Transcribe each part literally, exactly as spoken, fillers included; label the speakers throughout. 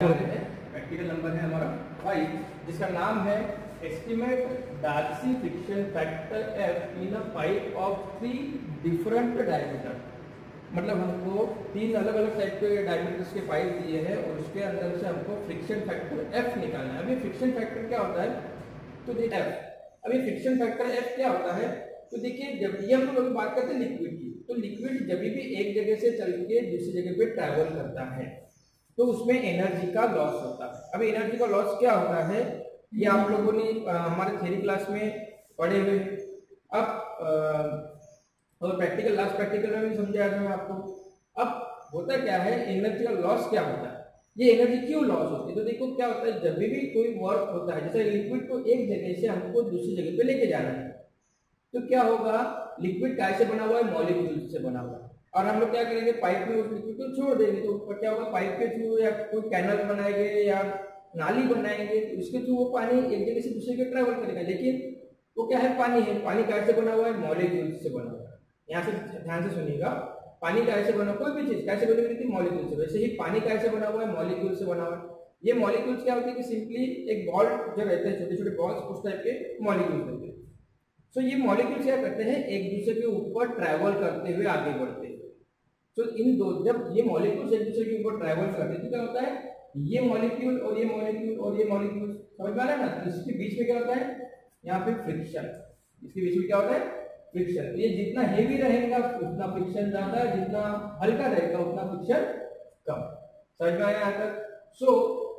Speaker 1: Practical number है हमारा five, जिसका नाम है estimate Darcy friction factor F in a pipe of three different diameter. मतलब हमको तीन अलग अलग टाइप के डायमीटर्स के पाइप दिए हैं और उसके अंदर से हमको फ्रिक्शन फैक्टर एफ निकालना है। अभी फ्रिक्शन फैक्टर क्या होता है तो देखिए एफ अभी फ्रिक्शन फैक्टर एफ क्या होता है तो देखिए, जब ये हम लोग बात करते हैं लिक्विड की, तो लिक्विड जब भी एक जगह से चल के दूसरी जगह पे ट्रैवल करता है तो उसमें एनर्जी का लॉस होता है। अभी एनर्जी का लॉस क्या होता है ये आप लोगों ने आ, हमारे थ्योरी क्लास में पढ़े हुए। अब और प्रैक्टिकल लास्ट प्रैक्टिकल में भी समझाया था मैं आपको। अब होता क्या है, एनर्जी का लॉस क्या होता है, ये एनर्जी क्यों लॉस होती है। तो देखो क्या होता है, जब भी कोई वर्क होता है, जैसे लिक्विड को एक जगह से हमको दूसरी जगह पे लेके जाना है, तो क्या होगा, लिक्विड काय से बना हुआ है, मॉलिक्यूल से बना हुआ है। और हम लोग क्या करेंगे, पाइप में उस लिक्विड को छोड़ देंगे, तो ऊपर क्या होगा, पाइप के थ्रू या कोई कैनल बनाएंगे या नाली बनाएंगे, तो इसके थ्रू वो पानी एक जगह से दूसरी जगह ट्रैवल करेगा। लेकिन वो क्या है, पानी है, पानी काय से बना हुआ है, मॉलिक्यूल से बना हुआ है। यहाँ से ध्यान से सुनिएगा, पानी काय से बना, कोई भी चीज कैसे बनी हुई थी, मॉलिक्यूल से। वैसे ही पानी काय से बना हुआ है, मॉलिक्यूल से बना हुआ है। ये मॉलिक्यूल्स क्या होते हैं कि सिंपली एक बॉल जो रहते हैं, छोटे छोटे बॉल्स, उस टाइप के मॉलिक्यूल्स रहते हैं। सो so, ये मॉलिक्यूल्स क्या करते हैं, एक दूसरे के ऊपर ट्रैवल करते हुए आगे बढ़ते हैं। सो so, इन दो जब ये मॉलिक्यूल्स एक दूसरे के ऊपर ट्रैवल करते हैं तो क्या होता है, ये मॉलिक्यूल और ये मॉलिक्यूल और ये मॉलिक्यूल, समझ में आ रहा है ना। इसके बीच में क्या होता है, यहाँ पे फ्रिक्शन, इसके बीच में क्या होता है, फ्रिक्शन। तो ये जितना हेवी रहेगा उतना फ्रिक्शन ज्यादा, जितना हल्का रहेगा उतना फ्रिक्शन कम। समझ में आया यहाँ तक। सो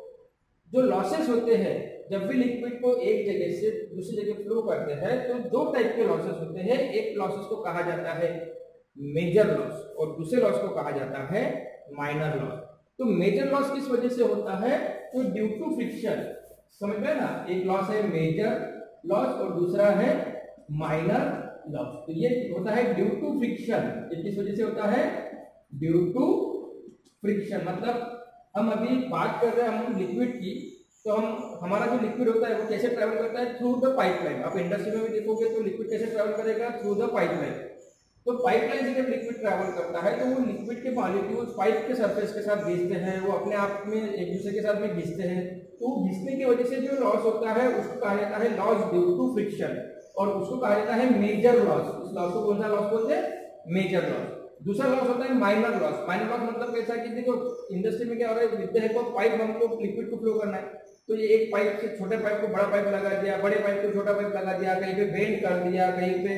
Speaker 1: जो लॉसेस होते हैं जब भी लिक्विड को एक जगह से दूसरी जगह फ्लो करते हैं, तो दो टाइप के लॉसेस होते हैं। एक लॉसेस को कहा जाता है मेजर लॉस और दूसरे लॉस को कहा जाता है माइनर लॉस। तो मेजर लॉस किस वजह से होता है, तो ड्यू टू फ्रिक्शन। समझ में ना, एक लॉस है मेजर लॉस और दूसरा है माइनर लॉस। तो ये होता है ड्यू टू फ्रिक्शन। ये किस वजह से होता है, ड्यू टू फ्रिक्शन। मतलब हम अभी बात कर रहे हैं हम लिक्विड की, तो हम हमारा जो लिक्विड होता है वो कैसे ट्रैवल करता है, थ्रू द पाइपलाइन। आप इंडस्ट्री में भी देखोगे तो लिक्विड कैसे ट्रैवल करेगा, थ्रू द पाइपलाइन। तो पाइपलाइन से जब लिक्विड ट्रैवल करता है तो वो लिक्विड के मॉलिक्यूल्स पाइप के सरफेस के साथ घिसते हैं, वो अपने आप में एक दूसरे के साथ में घिसते हैं। तो घिसने की वजह से जो लॉस होता है उसको कहा जाता है लॉस ड्यू टू फ्रिक्शन, और उसको कहा जाता है मेजर लॉस। उस लॉस को कौन सा लॉस बोलते हैं, मेजर लॉस। दूसरा लॉस होता है माइनर लॉस। माइनर लॉस मतलब कैसा कि देखो इंडस्ट्री में क्या हो रहा है, with the help of pipe हमको लिक्विड को फ्लो करना है, तो ये एक पाइप से छोटे पाइप को बड़ा पाइप लगा दिया, बड़े पाइप को छोटा पाइप लगा दिया, कहीं पे बेंड कर दिया, कहीं पे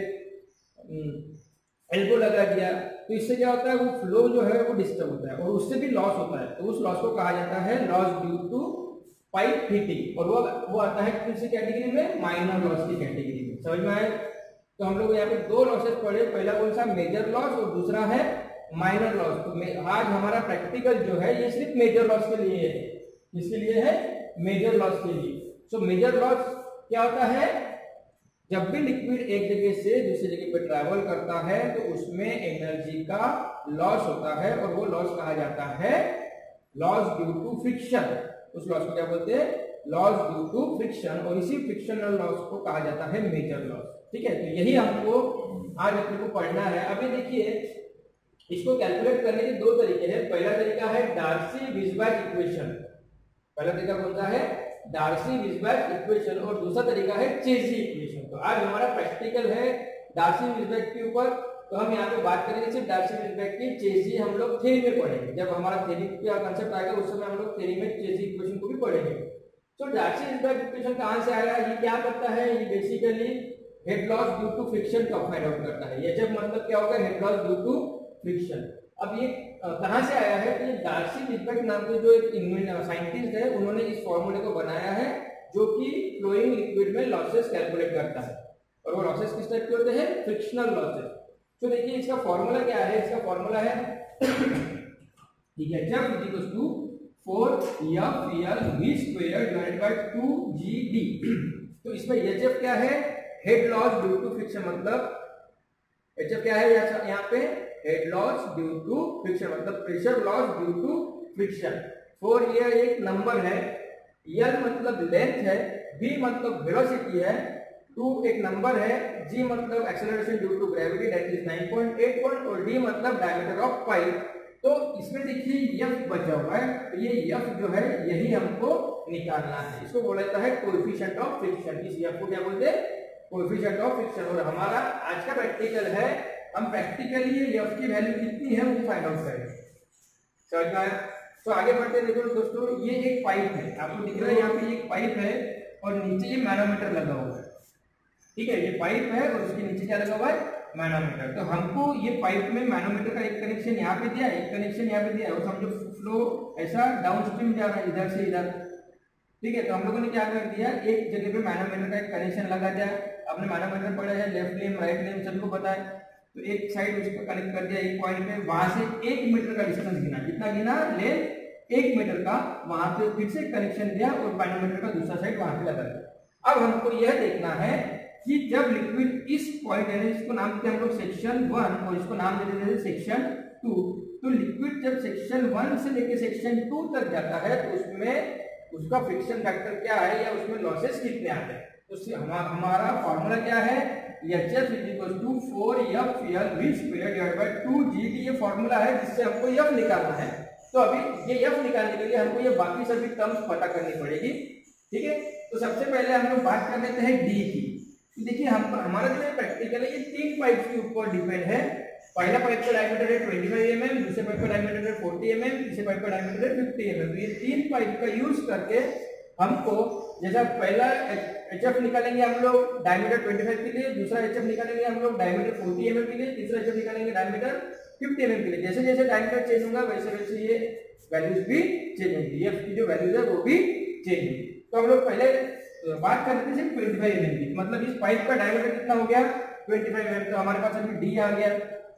Speaker 1: एल्बो लगा दिया, तो इससे क्या होता है, वो फ्लो जो है वो डिस्टर्ब होता है और उससे भी लॉस होता है। तो उस लॉस को कहा जाता है loss due to pipe heating, और वो वो आता है किसी कैटेगरी में, माइनर लॉस की कैटेगरी में। समझ में आए। तो हम लोग यहाँ पे दो लॉसेस पढ़े, पहला कौन सा, मेजर लॉस, और दूसरा है माइनर लॉस। तो आज हमारा प्रैक्टिकल जो है ये सिर्फ मेजर लॉस के लिए है। किसके लिए है, मेजर लॉस के लिए। सो मेजर लॉस क्या होता है, जब भी लिक्विड एक जगह से दूसरी जगह पे ट्रैवल करता है तो उसमें एनर्जी का लॉस होता है, और वो लॉस कहा जाता है लॉस ड्यू टू फ्रिक्शन। उस लॉस को क्या बोलते हैं, लॉस ड्यू टू फ्रिक्शन, और इसी फ्रिक्शनल लॉस को कहा जाता है मेजर लॉस। ठीक है, तो यही हमको आज अपने को पढ़ना है। अभी देखिए इसको कैलकुलेट करने के दो तरीके हैं। पहला तरीका है डार्सी-विज़बैक इक्वेशन। पहला तरीका कौन सा है, डार्सी-विज़बैक इक्वेशन, और दूसरा तरीका है चेज़ी इक्वेशन। तो आज हमारा प्रैक्टिकल है डार्सी-विज़बैक के ऊपर, तो हम यहाँ पे बात करेंगे सिर्फ डार्सी-विज़बैक की। चेज़ी हम लोग थ्योरी में पढ़ेंगे, जब हमारा थ्योरी का कांसेप्ट आएगा उस समय हम लोग थ्योरी में चेज़ी इक्वेशन को भी पढ़ेंगे। तो डार्सी-विज़बैक इक्वेशन कहाँ से आया, ये क्या करता है, ये basically head loss due to friction का फाइंड आउट करता है। ये जब मतलब क्या होगा, head loss due to friction. अब ये कहां से आया है, तो ये डार्सी-विज़बैक नाम के जो एक साइंटिस्ट है उन्होंने इस फॉर्मूले को बनाया है, जो कि फ्लोइंग लिक्विड में लॉसेस कैलकुलेट करता है। और वो लॉसेस किस टाइप के होते हैं, फ्रिक्शनल लॉसेस। तो देखिए इसका फॉर्मूला क्या है, इसका फॉर्मूला है ठीक है, जब is equal to four F L V square divided by two G D. तो इसमें एचएफ क्या है, head loss due to friction. मतलब एचएफ क्या है यहाँ पे, head loss due to friction, मतलब pressure loss due to friction. Four ये एक नंबर है, एल मतलब लेंथ है, v मतलब वेलोसिटी है, टू एक नंबर है, g मतलब acceleration due to gravity that is nine point eight, और d मतलब डायमीटर ऑफ पाइप तो इसमें देखिए यफ बचा हुआ है, तो ये यफ जो है यही हमको निकालना है। इसको बोला जाता है कोएफिशिएंट ऑफ फ्रिक्शन। इस यफ को क्या बोलते हैं? Coefficient of friction. और हमारा आज का प्रैक्टिकल है, हम प्रैक्टिकली ये यफ की वैल्यू कितनी है वो फाइंड आउट करेंगे। समझ में आया? तो आगे बढ़ते हैं। देखो दोस्तों, ये एक पाइप है, आपको दिख रहा है यहाँ पे एक पाइप है और नीचे ये मैनोमीटर लगा हुआ है। ठीक है, ये पाइप है और उसके नीचे क्या लगा हुआ है? मैनोमीटर। तो हमको ये पाइप में मैनोमीटर का एक कनेक्शन यहाँ पे दिया, एक कनेक्शन यहाँ पे दिया, और समझो फ्लो ऐसा डाउनस्ट्रीम जा रहा है इधर से इधर। ठीक है, तो हम लोगों ने क्या कर दिया, एक जगह पे मैनोमीटर का एक कनेक्शन लगा दिया। आपने मैनोमीटर पढ़ा है, लेफ्ट लेम राइट लेम सबको पता है। तो एक साइड उसको कनेक्ट कर दिया एक पॉइंट पे, वहां से एक मीटर का डिस्टेंस गिना, कितना गिना? ले एक मीटर का, वहां पे फिर से कनेक्शन दिया और मैनोमीटर का दूसरा साइड वहां पे लगा दिया। अब हमको यह देखना है कि जब लिक्विड इस पॉइंट है, इसको नाम देते हैं हम लोग सेक्शन वन और इसको नाम दे देते हैं सेक्शन टू। तो लिक्विड जब सेक्शन वन से लेके सेक्शन टू तक जाता है तो उसमें उसका फ्रिक्शन फैक्टर क्या है या उसमें लॉसेस कितने आते हैं? तो हमारा फॉर्मूला क्या है? H F is equal to four F L V square divided by two G T. ये फॉर्मूला है जिससे हमको एफ निकालना है। तो अभी ये एफ निकालने के लिए हमको ये बाकी सभी टर्म्स पता करनी पड़ेगी। ठीक है, तो सबसे पहले हम लोग बात कर लेते हैं डी की। देखिए हम हमारा जो प्रैक्टिकल है ये तीन पाइप के ऊपर डिपेंड है। पहला पाइप का डायमीटर है पच्चीस एम एम, दूसरे पाइप का डायमीटर है चालीस एम एम, तीसरे पाइप का डायमीटर है पचास एम एम। तो ये तीन पाइप का यूज करके हमको जैसा पहला एचएफ निकालेंगे हम लोग डायमीटर पच्चीस के लिए, दूसरा एचएफ निकालेंगे हम लोग डायमीटर चालीस एम एम के लिए, तीसरा एचएफ निकालेंगे डायमीटर पचास एम एम के लिए। जैसे जैसे डायमीटर चेंज होगा वैसे वैसे ये वैल्यूज भी चेंज होंगी, एफ की जो वैल्यूज है वो भी चेंज होगी। तो हम लोग पहले बात करते थे पच्चीस एम एम की, मतलब इस पाइप का डायमीटर कितना हो गया? पच्चीस एम एम। तो हमारे पास अभी डी आ गया।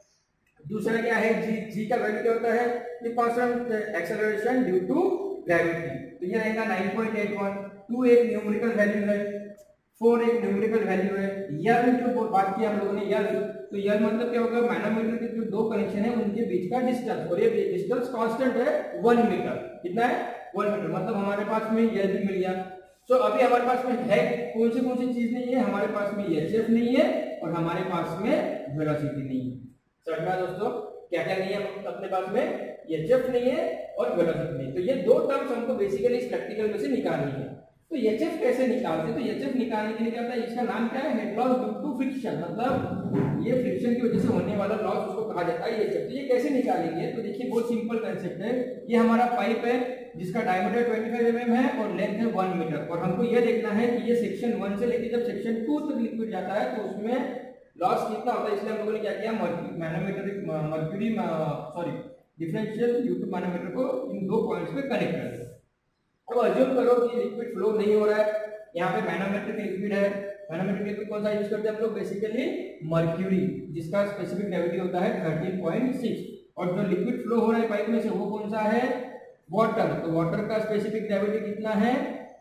Speaker 1: दूसरा क्या है? जी। जी का वैल्यू क्या होता है? ये constant acceleration due to gravity. तो ये रहेगा nine point eight one. Two एक न्यूमेरिकल वैल्यू है, फोर एक न्यूमेरिकल वैल्यू है। यल जो बात की हम लोगों ने, यल तो यल मतलब क्या होगा? मैनोमीटर के जो दो कनेक्शन है उनके बीच का डिस्टेंस, और ये डिस्टेंस कांस्टेंट है वन मीटर। कितना है? One metre. मतलब हमारे पास में यल भी मिल गया। तो so, अभी हमारे पास में है कौन सी कौन सी चीज नहीं है? हमारे पास में एचएफ नहीं है और हमारे पास में वेलोसिटी नहीं है। समझ में दोस्तों क्या क्या नहीं है अपने पास में? एचएफ नहीं है और वेलोसिटी नहीं। तो ये दो टर्म्स हमको बेसिकली इस प्रैक्टिकल में से निकालनी है। तो एचएफ कैसे निकालते? तो एचएफ निकालने के लिए क्या होता है? इसका नाम क्या है? Head loss due to friction. मतलब ये फ्रिक्शन की वजह से होने वाला लॉस उसको कहा जाता है एचएफ। तो ये कैसे निकालेंगे? तो देखिए बहुत सिंपल कंसेप्ट है। ये हमारा पाइप है जिसका डायमीटर पच्चीस एम एम है और लेंथ है वन मीटर, और हमको ये देखना है कि ये सेक्शन वन से लेकर जब सेक्शन टू तक लिक्विड जाता है तो उसमें लॉस कितना होता है। इसलिए हम लोगों ने क्या किया? Manometer mercury sorry differential U tube manometer को इन दो पॉइंट्स पे कनेक्ट कर दिया। अब अज्यूम करो कि लिक्विड फ्लो नहीं हो रहा है, यहाँ पे मैनोमेट्रिक लिक्विड है। मैनोमेट्रिक लिक्विड कौन सा यूज करते हैं हम लोग? बेसिकली मर्क्यूरी, जिसका स्पेसिफिक ग्रेविटी होता है थर्टीन पॉइंट सिक्स। और जो लिक्विड फ्लो हो रहा है पाइप में से वो कौन सा है? वाटर। तो वाटर का स्पेसिफिक ग्रेविटी कितना है?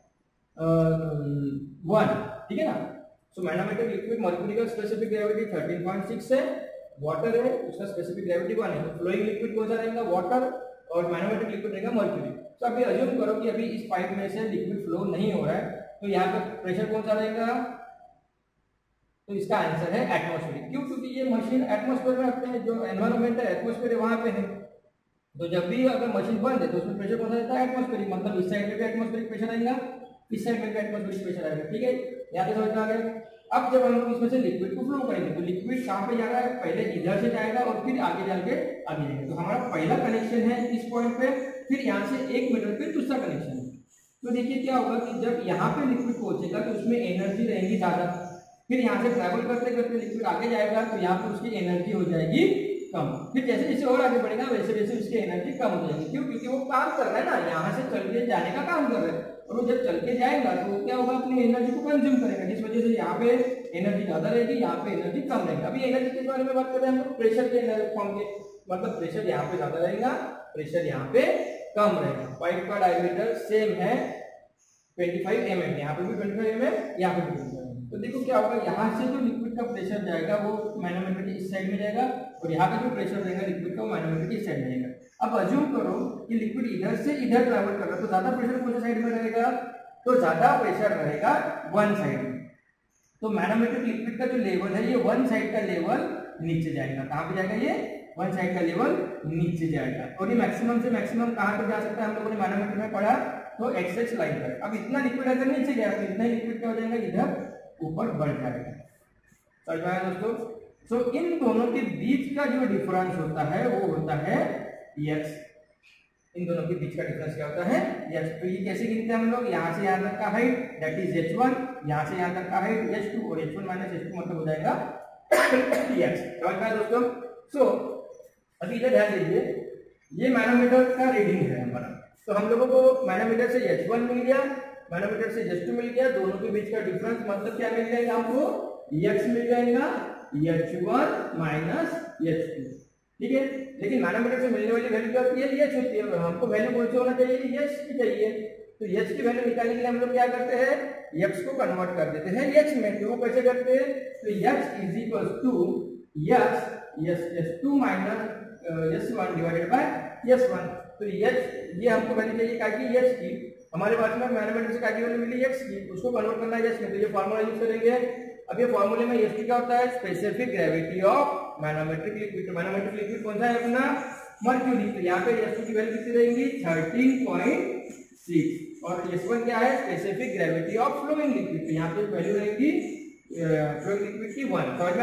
Speaker 1: वन। ठीक है ना। सो मैनोमेट्रिक लिक्विड मर्क्यूरी का specific gravity thirteen point six है, वाटर है उसका स्पेसिफिक ग्रेविटी वन है। तो फ्लोइंग लिक्विड कौन सा रहेगा? वाटर, और मैनोमेट्रिक लिक्विड रहेगा मर्क्यूरी। तो अभी अज्यूम करो कि अभी इस पाइप में से लिक्विड फ्लो नहीं हो रहा है, तो यहाँ पे प्रेशर कौन सा रहेगा? तो इसका आंसर है एटमॉस्फेरिक। क्यों? क्योंकि ये मशीन एटमॉस्फेयर में अपने जो एनवायरनमेंट है एटमॉस्फेयर वहां पे है। तो जब भी अगर मशीन बंद है तो उसमें प्रेशर कौन सा रहता है? एटमॉस्फेरिक। मतलब इस साइड में भी एटमॉस्फेरिक प्रेशर आएगा, इस साइड में भी एटमॉस्फेरिक प्रेशर आएगा। ठीक है, यहाँ पे समझ में आ गया। अब जब हम लोग इसमें से लिक्विड को फ्लो करेंगे तो लिक्विड कहाँ पे जा रहा है? पहले इधर से जाएगा और फिर आगे जाके आगे जाएगा। तो हमारा पहला कनेक्शन है इस पॉइंट पे, फिर यहाँ से एक मीटर पे दूसरा कनेक्शन है। तो देखिए क्या होगा कि जब यहाँ पे लिक्विड पहुंचेगा तो उसमें एनर्जी रहेगी ज्यादा, फिर यहाँ से ट्रैवल करते करते लिक्विड आगे जाएगा तो यहाँ पे उसकी एनर्जी हो जाएगी कम। फिर जैसे जैसे और आगे बढ़ेगा वैसे वैसे उसकी एनर्जी कम हो जाएगी। क्यों? क्योंकि वो काम कर रहा है ना, यहाँ से चल के जाने का काम कर रहा है, और वो जब चल के जाएगा तो वो क्या होगा? अपनी एनर्जी को कंज्यूम करेगा, जिस वजह से यहाँ पे एनर्जी ज्यादा रहेगी, यहाँ पे एनर्जी कम रहेगा। अभी एनर्जी के बारे में बात करें हम लोग प्रेशर के फॉर्म के, मतलब प्रेशर यहाँ पे ज्यादा रहेगा, प्रेशर यहाँ पे कम रहेगा। पाइप का डायमीटर सेम है पच्चीस एम एम, यहाँ पे भी पच्चीस एम एम, यहाँ पे भी पच्चीस एम एम। तो देखो क्या होगा, यहाँ से जो लिक्विड का प्रेशर जाएगा वो मैनोमीटर के इस साइड में जाएगा, और यहाँ पे जो प्रेशर रहेगा लिक्विड का वो मैनोमीटर के इस साइड में जाएगा। अब अज्यूम करो कि लिक्विड इधर से इधर ट्रैवल कर रहा है, तो ज्यादा प्रेशर कौन सी साइड में रहेगा? तो ज्यादा प्रेशर रहेगा वन साइड में। तो मैनोमेट्रिक लिक्विड का जो लेवल है ये वन साइड का लेवल नीचे जाएगा। कहाँ पे जाएगा? ये वन साइड का लेवल नीचे जाएगा। और ये मैक्सिमम से मैक्सिमम कहाँ तक जा सकता है हम लोगों ने मैनोमीटर में पढ़ा, तो एक्स एक्स लाइन पर। अब इतना लिक्विड अगर नीचे गया तो इतना लिक्विड क्या हो जाएगा, इधर ऊपर बढ़ जाएगा। समझ में आया दोस्तों? सो so, इन दोनों के बीच का जो डिफरेंस होता है वो होता है x। इन दोनों के बीच का डिफरेंस क्या होता है, x। तो ये कैसे गिनते हैं हम लोग, यहाँ से यहाँ तक का height that is H one, यहाँ से यहाँ तक का हाइट एच टू, और H one minus H two मतलब हो जाएगा x। समझ में आया दोस्तों? सो so, अभी इधर ध्यान दीजिए, ये मैनोमीटर का रीडिंग है हमारा। तो हम लोगों को मैनोमीटर से एच वन मिल गया, मैनोमीटर से एच टू मिल गया, दोनों के बीच का डिफरेंस मतलब क्या मिल जाएगा हमको, x मिल जाएगा H one minus H two. ठीक है, लेकिन मैनोमीटर से मिलने वाली वैल्यू क्या होती है, h होती है, और हमको वैल्यू कौन सी होना चाहिए, h की चाहिए। तो h की वैल्यू निकालने के लिए हम लोग क्या करते हैं, x को कन्वर्ट कर देते हैं h में। तो वो कैसे करते हैं, तो h is equal to x S two minus S one divided by S one. तो h ये हमको वैल्यू चाहिए क्या की, h की। हमारे पास में मैनोमीटर से क्या की वैल्यू मिली, x की, उसको कन्वर्ट करना है h में। तो ये फार्मूला यूज करेंगे। अब ये फॉर्मूले में एस क्या होता है, specific gravity of manometric liquid. Manometric liquid कौन सा है अपना, मर्क्यूरी। तो यहाँ पे एस की वैल्यू कितनी रहेंगी, थर्टीन पॉइंट सिक्स, और एस वन क्या है, specific gravity of flowing liquid. तो यहाँ पे वैल्यू रहेगी फ्लोइंग लिक्विड की वन।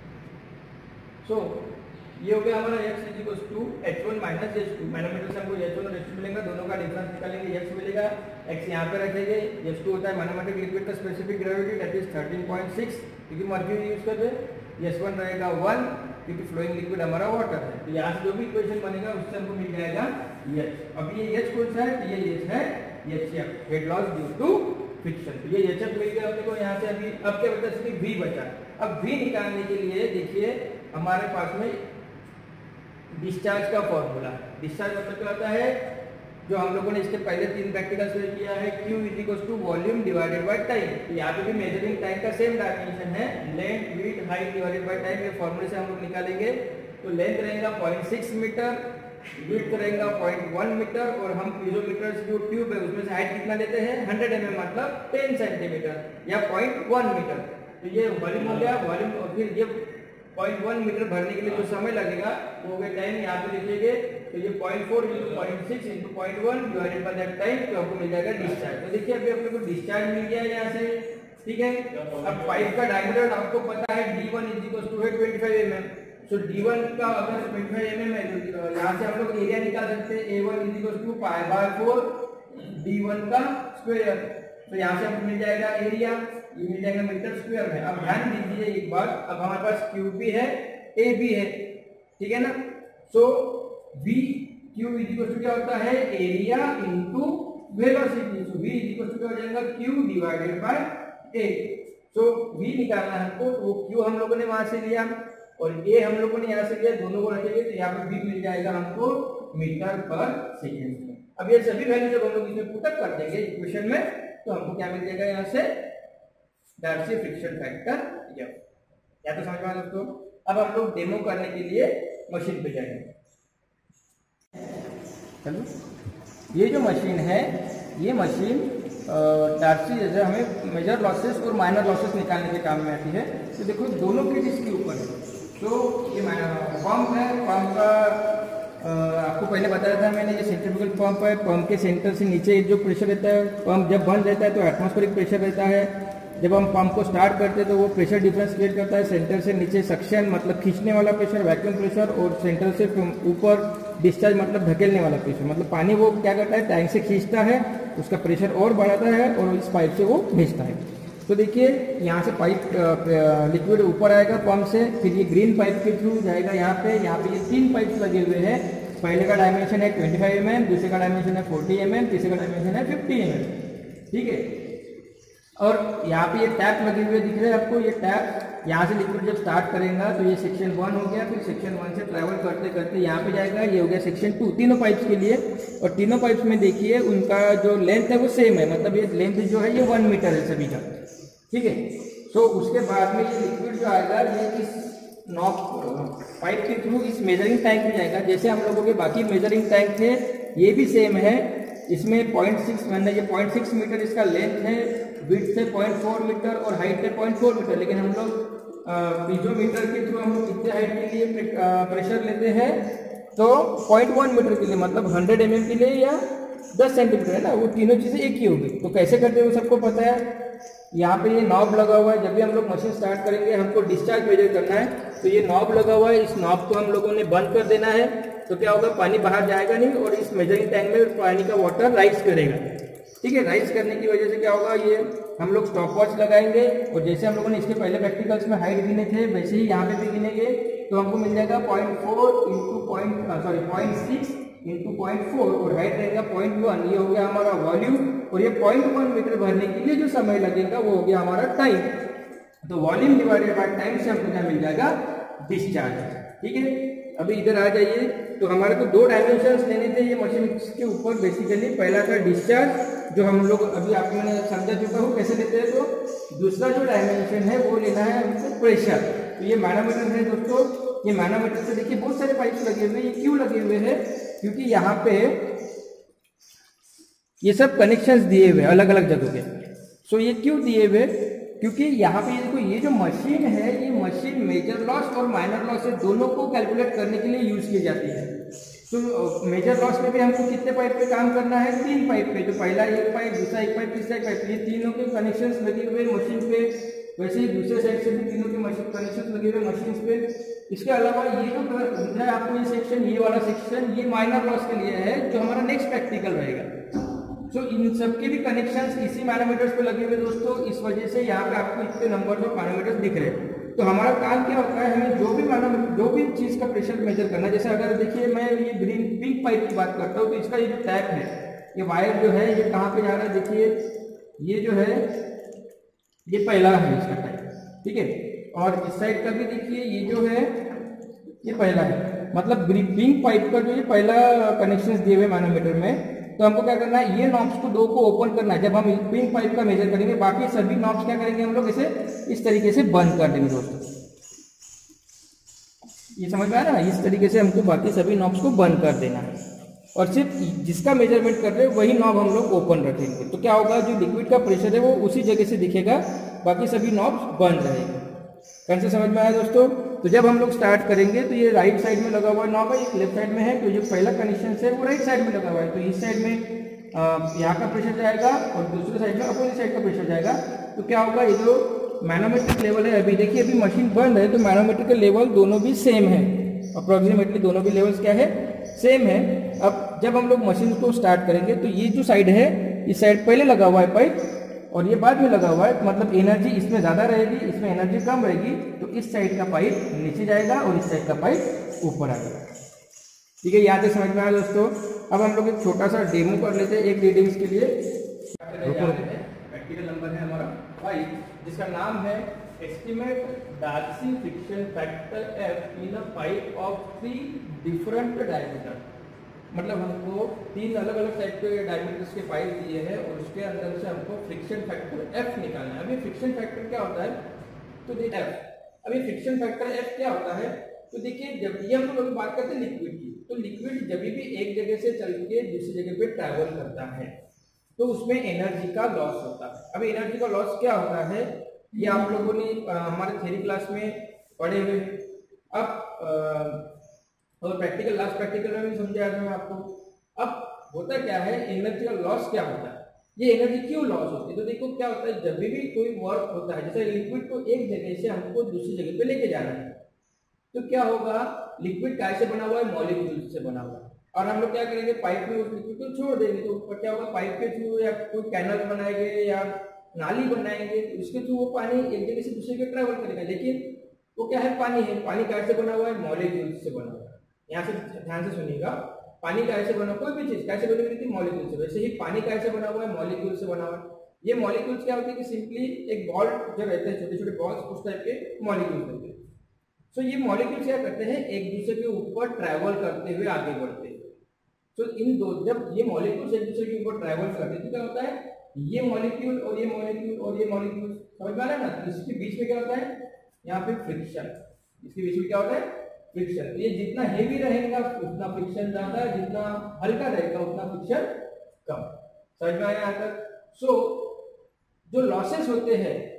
Speaker 1: सो ये हो गया हमारा x is equal to H one minus H two. Manometer से हमको एच वन और एच टू मिलेगा, दोनों का डिफरेंस निकालेंगे, x मिलेगा, x यहाँ पे रखेंगे, एच टू होता है मैनोमेट्रिक लिक्विड का specific gravity that is thirteen point six, क्योंकि मर्क्यूरी यूज करते हैं। एस वन रहेगा वन, क्योंकि फ्लोइंग लिक्विड हमारा वाटर है। तो यहाँ से जो भी इक्वेशन बनेगा उससे हमको मिल जाएगा h। अब ये h कौन सा है, तो ये h है H F, head loss due to friction. तो ये एच एफ मिल गया अपने को यहाँ से। अभी अब क्या बचा, सिर्फ v बचा। अब v निकालने के लिए देखिए हमारे पास में डिस्चार्ज का फॉर्मूला। डिस्चार्ज मतलब क्या होता है, जो हम लोगों ने इसके पहले तीन प्रैक्टिकल्स में किया है, Q is equal to volume divided by time. तो यहाँ पे भी मेजरिंग टाइम का सेम डायमेंशन है, length width height divided by time. ये फॉर्मूले से हम लोग निकालेंगे। तो लेंथ रहेगा पॉइंट सिक्स मीटर, विड्थ रहेगा पॉइंट वन मीटर, और हम पीजोमीटर जो ट्यूब है उसमें से हाइट कितना लेते हैं, हंड्रेड एम एम मतलब टेन सेंटीमीटर या पॉइंट वन मीटर। तो ये वॉल्यूम हो गया वॉल्यूम। और फिर ये पॉइंट वन मीटर भरने के लिए जो समय लगेगा वो हो गया टाइम, यहाँ पे लिखेंगे। तो ये point four into point six into point one divided by that time, तो हमको मिल जाएगा डिस्चार्ज। तो देखिए अभी अपने को डिस्चार्ज मिल गया यहाँ से। ठीक है, अब पाइप का डायमीटर आपको पता है D one is equal to twenty five M M. So D one का अगर ट्वेंटी फाइव एम एम है तो यहाँ से हम लोग एरिया निकाल सकते हैं, A one is equal to pi by four D one का स्क्वायर। तो यहाँ से हमको मिल जाएगा एरिया, ये मिल जाएगा मीटर स्क्वायर में। अब ध्यान दीजिए एक बात, अब हमारे पास क्यू भी है, ए भी है, ठीक है ना। So V Q is equal to क्या होता है, area into velocity. So V is equal to क्या हो जाएगा, Q divided by A. So V निकालना है हमको, तो क्यू हम लोगों ने वहां से लिया और ए हम लोगों ने यहाँ से लिया, दोनों को रखेंगे तो यहाँ पे वी मिल जाएगा हमको मीटर पर सेकेंड में। अब ये सभी वैल्यू जब हम लोग इसमें पुटअप कर देंगे इक्वेशन में, तो हमको क्या मिल जाएगा यहाँ से, डार्सी फ्रिक्शन फैक्टर एफ। या तो समझ में आया दोस्तों। अब हम लोग डेमो करने के लिए मशीन पे जाएंगे। चलो, ये जो मशीन है, ये मशीन डार्सी जैसे हमें मेजर लॉसेस और माइनर लॉसेस निकालने के काम में आती है। तो देखो दोनों के इसके ऊपर है। तो ये पंप है, पंप का आ, आपको पहले बताया था मैंने, ये सेंट्रीफ्यूगल पंप है। पंप के सेंटर से नीचे जो प्रेशर रहता है, पंप जब बंद रहता है तो एटमॉस्फेरिक प्रेशर रहता है। जब हम पंप को स्टार्ट करते हैं तो वो प्रेशर डिफरेंस क्रिएट करता है। सेंटर से नीचे सक्शन मतलब खींचने वाला प्रेशर, वैक्यूम प्रेशर, और सेंटर से ऊपर डिस्चार्ज मतलब धकेलने वाला प्रेशर। मतलब पानी वो क्या करता है, टैंक से खींचता है, उसका प्रेशर और बढ़ाता है और इस पाइप से वो भेजता है। तो देखिए यहाँ से पाइप लिक्विड ऊपर आएगा पंप से, फिर ये ग्रीन पाइप के थ्रू जाएगा यहाँ पे। यहाँ पे ये तीन पाइप लगे हुए हैं। पहले का डायमेंशन है ट्वेंटी फाइव एम एम, दूसरे का डायमेंशन है फोर्टी एम एम, तीसरे का डायमेंशन है फिफ्टी एम एम। ठीक है, और यहाँ पे ये टैप लगे हुए दिख रहे हैं आपको। ये टैप यहाँ से लिक्विड जब स्टार्ट करेगा तो ये सेक्शन वन हो गया, फिर सेक्शन वन से ट्रैवल करते करते यहाँ पे जाएगा, ये हो गया सेक्शन टू, तीनों पाइप्स के लिए। और तीनों पाइप्स में देखिए उनका जो लेंथ है वो सेम है, मतलब ये लेंथ जो है ये वन मीटर है सभी का। ठीक है, तो उसके बाद में ये लिक्विड जो आएगा ये इस नॉब पाइप के थ्रू इस मेजरिंग टैंक में जाएगा। जैसे हम लोगों के बाकी मेजरिंग टैंक थे, ये भी सेम है। इसमें पॉइंट सिक्स मतलब ये पॉइंट सिक्स मीटर इसका लेंथ है, विड्थ है पॉइंट फोर मीटर और हाइट है पॉइंट फोर मीटर। लेकिन हम लोग पीजोमीटर के थ्रू हम लोग कितने हाइट के लिए प्रेशर लेते हैं, तो पॉइंट वन मीटर के लिए मतलब हंड्रेड एम एम के लिए या दस सेंटीमीटर है ना, वो तीनों चीज़ें एक ही होगी। तो कैसे करते हैं वो सबको पता है। यहाँ पे ये नॉब लगा हुआ है, जब भी हम लोग मशीन स्टार्ट करेंगे हमको डिस्चार्ज मेजर करना है, तो ये नॉब लगा हुआ है, इस नॉब को हम लोगों ने बंद कर देना है। तो क्या होगा, पानी बाहर जाएगा नहीं और इस मेजरिंग टैंक में पानी का वाटर राइज करेगा। ठीक है, राइज करने की वजह से क्या होगा, ये हम लोग स्टॉप वॉच लगाएंगे और जैसे हम लोगों ने इसके पहले प्रैक्टिकल्स में हाइट गिने थे वैसे ही यहाँ पे भी गिनेंगे, तो हमको मिल जाएगा point four into point sorry point six into point four और हाइट रहेगा पॉइंट वन। ये हो गया हमारा वॉल्यूम और ये पॉइंट वन मीटर भरने के लिए जो समय लगेगा वो हो गया हमारा टाइम। तो वॉल्यूम डिवाइडेड बाय टाइम से हमको क्या मिल जाएगा, डिस्चार्ज। ठीक है, अभी इधर आ जाइए। तो हमारे को दो डायमेंशंस लेने थे ये मशीन के ऊपर बेसिकली। पहला था डिस्चार्ज जो हम लोग अभी आप मैंने समझा चुका हूँ कैसे लेते हैं। तो दूसरा जो डायमेंशन है वो लेना है हमको प्रेशर। तो ये मैनोमीटर है दोस्तों, ये मैनोमीटर से देखिए बहुत सारे पाइप्स लगे हुए हैं। ये क्यों लगे हुए हैं, क्योंकि यहाँ पे ये सब कनेक्शंस दिए हुए अलग अलग जगह के। सो ये क्यों दिए हुए, क्योंकि यहाँ पे देखो ये जो मशीन है ये मशीन मेजर लॉस और माइनर लॉस है दोनों को कैलकुलेट करने के लिए यूज की जाती है। तो मेजर लॉस में भी हमको कितने पाइप पे काम करना है, तीन पाइप पे। तो पहला एक पाइप, दूसरा एक पाइप, तीसरा एक पाइप, ये तीनों के कनेक्शंस लगे हुए मशीन पे। वैसे ही दूसरे साइड से भी तीनों के मशीन कनेक्शन लगे हुए मशीन पे। इसके अलावा ये जो दिख रहा है आपको ये सेक्शन, ये वाला सेक्शन ये माइनर लॉस के लिए है जो हमारा नेक्स्ट प्रैक्टिकल रहेगा। तो इन सब के भी कनेक्शंस इसी मैनोमीटर्स पे लगे हुए दोस्तों। इस वजह से यहाँ पे आपको इतने नंबर ऑफ मैनोमीटर्स दिख रहे हैं। तो हमारा काम क्या होता है, हमें जो भी मैनोमीटर जो भी चीज का प्रेशर मेजर करना है, जैसे अगर देखिए मैं ये ग्रीन पिंक पाइप की बात करता हूँ तो इसका ये जो टैप है, ये वायर जो है ये कहाँ पे जा रहा है, देखिए ये जो है ये पहला है इसका टाइप। ठीक है, और इस साइड का भी देखिए ये जो है ये पहला है, मतलब पिंक पाइप का जो ये पहला कनेक्शन दिए हुए मैनोमीटर में। तो हमको क्या करना है, ये नॉब्स को दो को ओपन करना है जब हम पिंक पाइप का मेजर करेंगे। बाकी सभी नॉब्स क्या करेंगे हम लोग इसे इस तरीके से बंद कर देंगे दोस्तों। ये समझ में आ रहा है, इस तरीके से हमको बाकी सभी नॉब्स को बंद कर देना है और सिर्फ जिसका मेजरमेंट कर रहे हैं वही नॉब हम लोग ओपन रखेंगे। तो क्या होगा, जो लिक्विड का प्रेशर है वो उसी जगह से दिखेगा, बाकी सभी नॉब्स बंद रहेंगे। कैसे समझ में आया दोस्तों। तो जब हम लोग स्टार्ट करेंगे तो ये राइट साइड में लगा हुआ नॉब है, एक लेफ्ट साइड में है। तो जो पहला कनेक्शन है वो राइट साइड में लगा हुआ है, तो इस साइड में यहाँ का प्रेशर जाएगा और दूसरे साइड में अपोजिट साइड का प्रेशर जाएगा। तो क्या होगा, ये जो मैनोमीटर लेवल है, अभी देखिए अभी मशीन बंद है तो मैनोमीटर के लेवल दोनों भी सेम है, अप्रोक्सीमेटली दोनों भी लेवल्स क्या है, सेम है। अब जब हम लोग मशीन को स्टार्ट करेंगे तो ये जो साइड है इस साइड पहले लगा हुआ है पाइप और ये बाद में लगा हुआ है, मतलब एनर्जी इसमें ज्यादा रहेगी, इसमें एनर्जी कम रहेगी। तो इस साइड का पाइप नीचे जाएगा और इस साइड का पाइप ऊपर आएगा। ठीक है, यहाँ से समझ में आया दोस्तों। अब हम लोग एक छोटा सा डेमो कर लेते हैं एक रीडिंग्स के लिए। प्रैक्टिकल नंबर है हमारा फाइव, जिसका नाम है estimate Darcy friction factor F in a pipe of three different diameter. मतलब हमको तीन अलग अलग टाइप के डायमीटर्स के पाइप दिए हैं और उसके अंदर से हमको फ्रिक्शन फैक्टर एफ निकालना है। अभी फ्रिक्शन फैक्टर क्या होता है, तो देखिए एफ अभी फ्रिक्शन फैक्टर एफ क्या होता है, तो देखिए जब ये हम लोग बात करते हैं लिक्विड की, तो लिक्विड जब भी एक जगह से चल के दूसरी जगह पे ट्रैवल करता है तो उसमें एनर्जी का लॉस होता है। अभी एनर्जी का लॉस क्या होता है, ये आप लोगों ने हमारे थ्योरी क्लास में पढ़े हुए। अब और प्रैक्टिकल लास्ट प्रैक्टिकल में भी समझाया था मैं आपको। अब होता क्या है, एनर्जी का लॉस क्या होता है, ये एनर्जी क्यों लॉस होती है। तो देखो क्या होता है, जब भी कोई वर्क होता है, जैसे लिक्विड को एक जगह से हमको दूसरी जगह पे लेके जाना है, तो क्या होगा, लिक्विड क्या से बना हुआ है, मॉलिक्यूल से बना हुआ है। और हम लोग क्या करेंगे, पाइप में उस लिक्विड को छोड़ देंगे, तो ऊपर क्या होगा, पाइप के थ्रू या कोई कैनल बनाएंगे या नाली बनाएंगे, तो उसके थ्रू वो पानी एक जगह से दूसरी जगह ट्रैवल करेगा। लेकिन वो क्या है, पानी है, पानी क्या से बना हुआ है, मॉलिक्यूल से बना हुआ है। यहाँ से ध्यान से सुनिएगा, पानी कैसे बना, कोई भी चीज कैसे बनी हुई थी, मॉलिक्यूल से। वैसे ही पानी कैसे बना हुआ है, मॉलिक्यूल से बना हुआ है। ये मॉलिक्यूल्स क्या होती है कि सिंपली एक बॉल जो रहते हैं, छोटे छोटे बॉल्स, उस टाइप के मॉलिक्यूल्स रहते हैं। सो ये मॉलिक्यूल्स क्या करते हैं, एक दूसरे के ऊपर ट्रैवल करते हुए आगे बढ़ते हैं। तो इन दो जब ये मॉलिक्यूल्स एक दूसरे के ऊपर ट्रैवल करते हैं तो क्या होता है, ये मॉलिक्यूल और ये मॉलिक्यूल और ये मॉलिक्यूल, समझ में आ रहा है ना। इसके बीच में क्या होता है, यहाँ पे फ्रिक्शन, इसके बीच में क्या होता है, फ्रिक्शन। ये जितना हेवी रहेगा उतना फ्रिक्शन ज्यादा, जितना हल्का रहेगा उतना फ्रिक्शन कम। समझ में आया यहाँ तक। सो जो लॉसेस होते हैं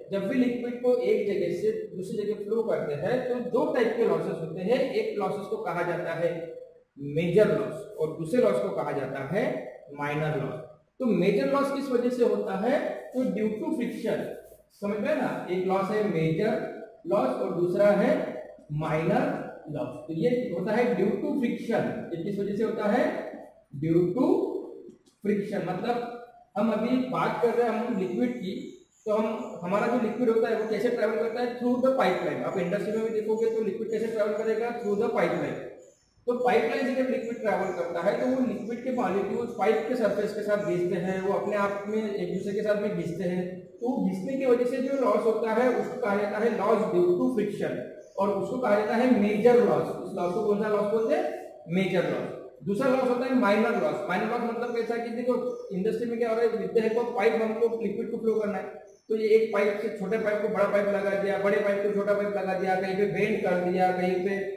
Speaker 1: जब भी लिक्विड को एक जगह से दूसरी जगह फ्लो करते हैं तो दो टाइप के लॉसेस होते हैं। एक लॉसेस को कहा जाता है मेजर लॉस और दूसरे लॉस को कहा जाता है माइनर लॉस। तो मेजर लॉस किस वजह से होता है? तो ड्यू टू फ्रिक्शन, समझ में ना, एक लॉस है मेजर लॉस और दूसरा है माइनर लॉस। तो ये होता है ड्यू टू फ्रिक्शन। ये किस वजह से होता है? Due to friction. मतलब हम अभी बात कर रहे हैं हम लिक्विड की, तो हम हमारा जो लिक्विड होता है वो कैसे ट्रैवल करता है? Through the pipeline. आप इंडस्ट्री में भी देखोगे तो लिक्विड कैसे ट्रैवल करेगा? Through the pipeline. तो पाइपलाइन से जब लिक्विड ट्रैवल करता है तो वो लिक्विड के मॉलिक्यूल्स पाइप के सरफेस के साथ घिसते हैं, वो अपने आप में एक दूसरे के साथ में घिसते हैं। तो घिसने की वजह से जो लॉस होता है उसको कहा जाता है लॉस ड्यू टू फ्रिक्शन और उसको कहा जाता है मेजर लॉस। उस लॉस को कौन सा लॉस बोलते हैं? Major loss. दूसरा लॉस होता है माइनर लॉस। माइनर लॉस मतलब कैसा कि देखो इंडस्ट्री में क्या हो रहा है, विद्युत है को पाइप हमको लिक्विड को फ्लो करना है, तो ये एक पाइप से छोटे पाइप को बड़ा पाइप लगा दिया, बड़े पाइप को छोटा पाइप लगा दिया, कहीं पे बेंड कर दिया, कहीं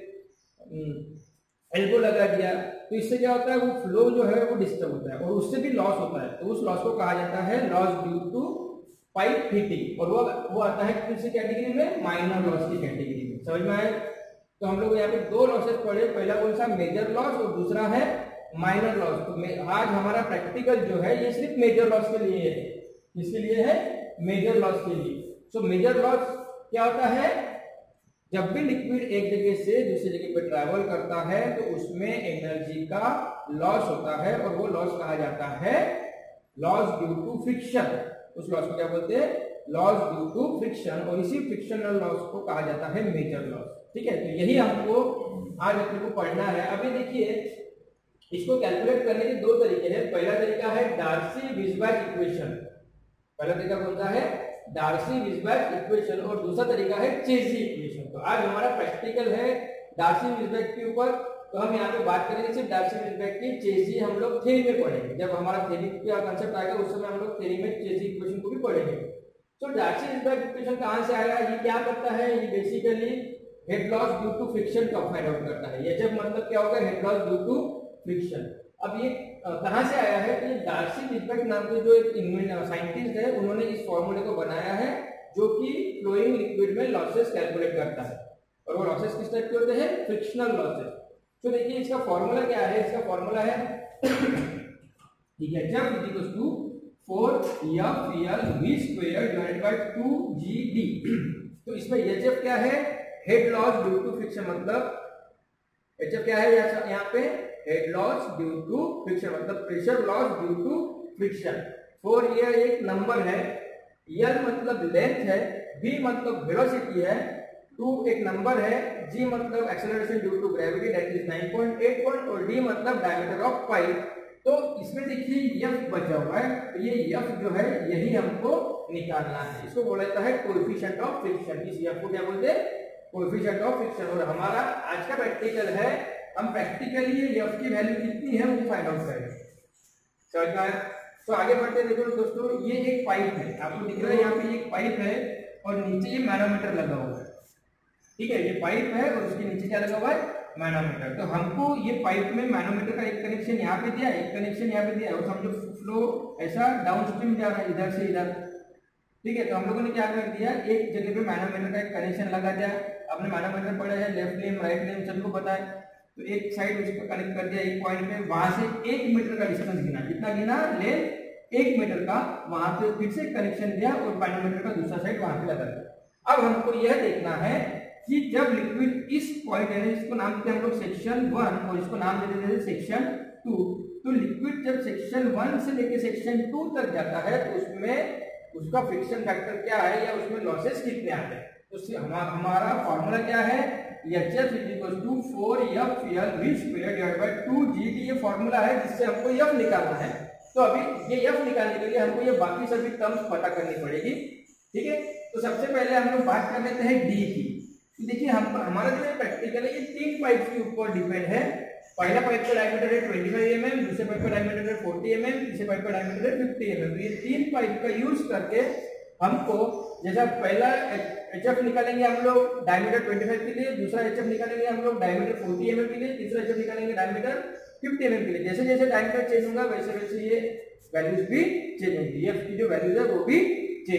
Speaker 1: पे एल्बो लगा दिया, तो इससे क्या होता है वो फ्लो जो है वो डिस्टर्ब होता है और उससे भी लॉस होता है। तो उस लॉस को कहा जाता है loss due to pipe heating और वो वो आता है किस कैटेगरी में? माइनर लॉस की कैटेगरी में। समझ में आया? तो हम लोग यहाँ पे दो लॉसेस पढ़े, पहला कौन सा? मेजर लॉस और दूसरा है माइनर लॉस। तो आज हमारा प्रैक्टिकल जो है ये सिर्फ मेजर लॉस के लिए है। किसके लिए है? मेजर लॉस के लिए। सो मेजर लॉस क्या होता है? जब भी लिक्विड एक जगह से दूसरी जगह पे ट्रैवल करता है तो उसमें एनर्जी का लॉस होता है और वो लॉस कहा जाता है लॉस ड्यू टू फ्रिक्शन। उस लॉस को क्या बोलते हैं? Loss due to friction. और इसी फ्रिक्शनल लॉस को कहा जाता है मेजर लॉस। ठीक है, तो यही हमको आज अपने को पढ़ना है। अभी देखिए इसको कैलकुलेट करने के दो तरीके हैं। पहला तरीका है डार्सी-वीसबैक इक्वेशन। पहला तरीका कौन सा है? डार्सी-वीसबैक इक्वेशन और दूसरा तरीका है चेजी इक्वेशन। तो आज हमारा प्रैक्टिकल है डार्सी-वीसबैक के ऊपर, तो हम यहाँ पे बात करेंगे सिर्फ डार्सी-वीसबैक की। चेजी हम लोग थ्योरी में पढ़ेंगे, जब हमारा थ्योरी का कांसेप्ट आएगा उस समय हम लोग थ्योरी में चेजी इक्वेशन को भी पढ़ेंगे। तो डार्सी-वीसबैक इक्वेशन कहां से आया? ये क्या करता है? ये basically head loss due to friction का फाइंड आउट करता है। ये जब मतलब क्या होगा? Head loss due to friction. अब ये कहां से आया है? तो ये डार्सी-वीसबैक नाम के जो एक साइंटिस्ट है उन्होंने इस फॉर्मूले को बनाया है जो कि फ्लोइंग लिक्विड में लॉसेस कैलकुलेट करता है। और वो लॉसेस किस टाइप के होते हैं? Frictional losses. तो देखिए इसका फॉर्मूला क्या है? इसका फॉर्मूला है ठीक है, जब is equal to four F L V square divided by two G D. तो इसमें एचएफ क्या है? Head loss due to friction. मतलब एचएफ क्या है यहाँ पे? Head loss due to friction, मतलब pressure loss due to friction. Four ये एक नंबर है, एल मतलब लेंथ है, v मतलब वेलोसिटी है, टू एक नंबर है, g मतलब acceleration due to gravity that is nine point eight one और d मतलब डायमीटर ऑफ पाइप। तो इसमें देखिए f बचा हुआ है, तो ये f जो है यही हमको निकालना है। इसको बोला जाता है कोएफिशिएंट ऑफ फ्रिक्शन। इस f को क्या बोलते हैं? Coefficient of friction. और हमारा आज का प्रैक्टिकल है, हम प्रैक्टिकली ये f की वैल्यू कितनी है वो फाइंड आउट करेंगे। समझ में आया? तो आगे बढ़ते देखो दोस्तों, ये एक पाइप है, आपको दिख रहा है यहाँ पे एक पाइप है और नीचे ये मैनोमीटर लगा हुआ है। ठीक है, ये पाइप है और उसके नीचे क्या लगा हुआ है? मैनोमीटर। तो हमको ये पाइप में मैनोमीटर का एक कनेक्शन यहाँ पे दिया, एक कनेक्शन यहाँ पे दिया और समझो फ्लो ऐसा डाउन स्ट्रीम जा रहा है इधर से इधर। ठीक है, तो हम लोगों ने क्या कर दिया, एक जगह पे मैनोमीटर का एक कनेक्शन लगा दिया। आपने मैनोमीटर पढ़ा है, लेफ्ट लेम राइट लेम सबको पता है। तो एक साइड उसको कनेक्ट कर दिया एक पॉइंट पे, वहां से एक मीटर का डिस्टेंस गिना, कितना गिना? लेंथ एक मीटर का, वहां पे फिर से कनेक्शन दिया और मैनोमीटर का दूसरा साइड वहां पे लगा दिया। अब हमको यह देखना है कि जब लिक्विड इस पॉइंट यानी इसको नाम देते हैं हम लोग सेक्शन वन और इसको नाम दे देते हैं सेक्शन टू। तो लिक्विड जब सेक्शन वन से लेके सेक्शन टू तक जाता है तो उसमें उसका फ्रिक्शन फैक्टर क्या है या उसमें लॉसेस कितने आते हैं? तो हमारा फॉर्मूला क्या है? H F is equal to four F L V square divided by two G D। ये फॉर्मूला है जिससे हमको F निकालना है। तो अभी ये F निकालने के लिए हमको ये बाकी सभी टर्म्स पता करनी पड़ेगी। ठीक है, तो सबसे पहले हम लोग बात कर लेते हैं D की। देखिए हम हमारा जो प्रैक्टिकल है ये तीन पाइप के ऊपर डिपेंड है। पहला पाइप का डायमीटर है ट्वेंटी फाइव एम एम, दूसरे पाइप का डायमीटर है फोर्टी एम एम, तीसरे पाइप का डायमीटर है फिफ्टी एम एम। तो ये तीन पाइप का यूज करके हमको जैसा पहला एचएफ निकालेंगे हम लोग डायमीटर ट्वेंटी फाइव के लिए, दूसरा एचएफ निकालेंगे हम लोग डायमीटर फोर्टी एम एम के लिए, तीसरा एचएफ निकालेंगे डायमीटर फिफ्टी एम एम के लिए। जैसे जैसे डायमीटर चेंज होगा वैसे वैसे ये वैल्यूज भी चेंज होंगी, एफ की जो वैल्यूज है वो भी चेंज होगी।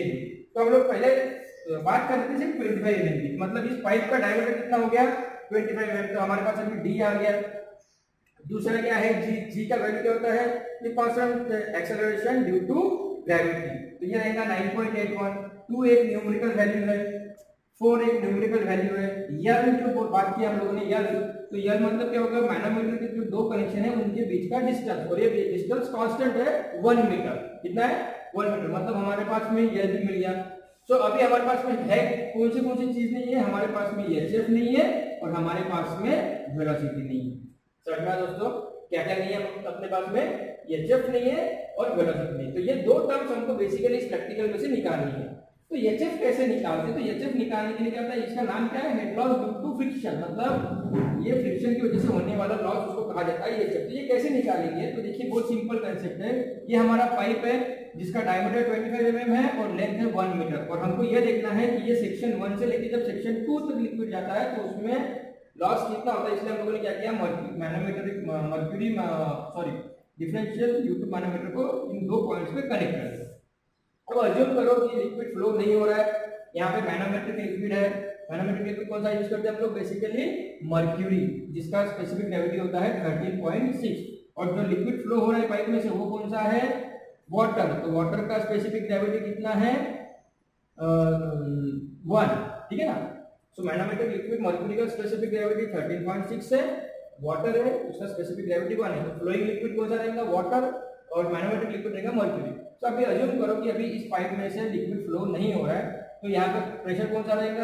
Speaker 1: तो हम लोग पहले बात कर रहे थे सिर्फ ट्वेंटी फाइव एम एम की, मतलब इस पाइप का डायमीटर कितना हो गया ट्वेंटी फाइव एम एम, तो हमारे पास अभी डी आ गया। दूसरा क्या है जी, जी का वैल्यू क्या होता है ये constant acceleration due to gravity, तो ये रहेगा nine point eight one. Two एक न्यूमेरिकल वैल्यू है, फोर एक न्यूमेरिकल वैल्यू है। यल जो बात की हम लोगों ने यल, तो यल मतलब क्या होगा मैनोमीटर के जो दो कनेक्शन है उनके बीच का डिस्टेंस, और ये डिस्टेंस कांस्टेंट है वन मीटर। कितना है वन मीटर, मतलब हमारे पास में यल भी मिल गया। सो so, अभी हमारे पास में है कौन सी कौन सी चीज नहीं है, हमारे पास में एचएफ नहीं है और हमारे पास में वेलोसिटी नहीं है। समझ में दोस्तों क्या क्या नहीं है अपने पास में, एचएफ नहीं है और वेलोसिटी नहीं। तो ये दो टर्म्स हमको बेसिकली इस प्रैक्टिकल में से निकालनी है। तो एचएफ कैसे निकालते, तो एचएफ निकालने के लिए क्या होता है, इसका नाम क्या है head loss due to friction, मतलब ये फ्रिक्शन की वजह से होने वाला लॉस उसको कहा जाता है एचएफ। तो ये कैसे निकालेंगे, तो देखिए बहुत सिंपल कांसेप्ट है। ये हमारा पाइप है जिसका diameter twenty five M M है और लेंथ है वन मीटर, और हमको ये देखना है कि ये सेक्शन वन से लेकर जब सेक्शन टू तक लिक्विड जाता है तो उसमें लॉस कितना होता है। इसलिए हम लोगों ने क्या किया, manometer mercury sorry differential due to manometer को इन दो पॉइंट्स पे कनेक्ट कर दिया। अब अज्यूम करो कि लिक्विड फ्लो नहीं हो रहा है, यहाँ पे मैनोमेट्रिक लिक्विड है। मैनोमेट्रिक लिक्विड कौन सा यूज करते हैं हम लोग, बेसिकली मर्क्यूरी, जिसका स्पेसिफिक ग्रेविटी होता है थर्टीन पॉइंट सिक्स, और जो लिक्विड फ्लो हो रहा है पाइप में से वो कौन सा है, वाटर। तो वाटर का स्पेसिफिक ग्रेविटी कितना है, वन, ठीक है ना। सो मैनोमेट्रिक लिक्विड मर्क्यूरी का specific gravity thirteen point six है, वाटर है उसका स्पेसिफिक ग्रेविटी वन है। तो फ्लोइंग लिक्विड कौन सा रहेगा, वाटर, और मैनोमेट्रिक लिक्विड रहेगा मर्क्यूरी। तो अभी अज्यूम करो कि अभी इस पाइप में से लिक्विड फ्लो नहीं हो रहा है, तो यहाँ पे प्रेशर कौन सा रहेगा,